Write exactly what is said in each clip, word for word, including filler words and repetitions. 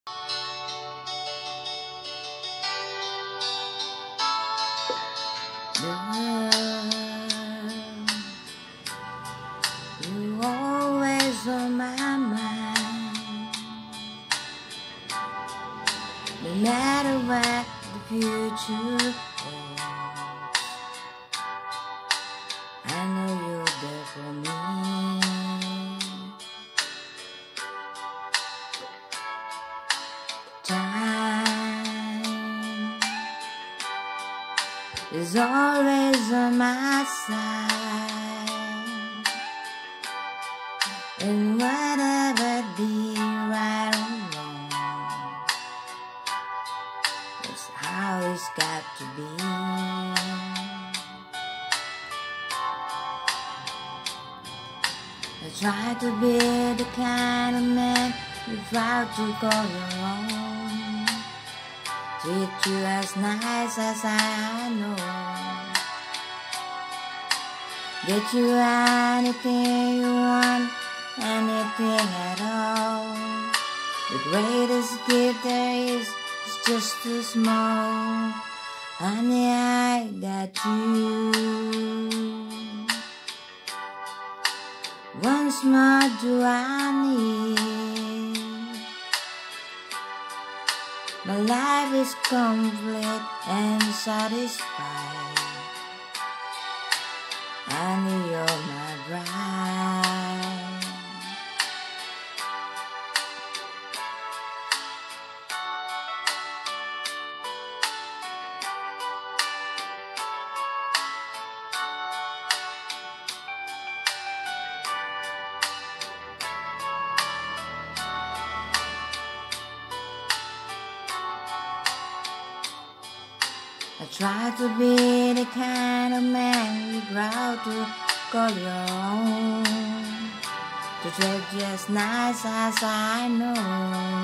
You always on my mind, no matter what the future holds. I know you're there for me. Time is always on my side, and whatever be right or wrong, that's how it's got to be. I try to be the kind of man you try to call your own, treat you as nice as I know, get you anything you want, anything at all. The greatest gift there is is just too small. Honey, I got you. Once more do I need. My life is complete and satisfied. Honey, you're my bride. I try to be the kind of man you're proud to call your own, to treat you as nice as I know,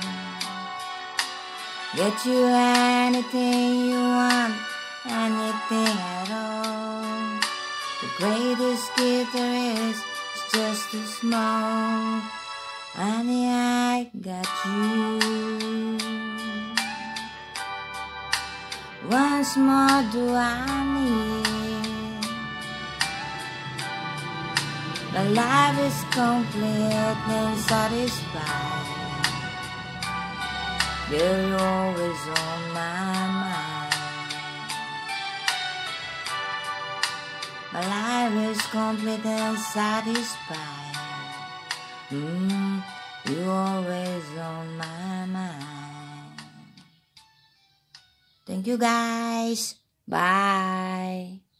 get you anything you want, anything at all. The greatest gift there is is just too small. Honey, I got you. Once more do I need. My life is complete and satisfied. You're always on my mind. My life is complete and satisfied. Mm, you're always on my mind. Thank you guys. Bye.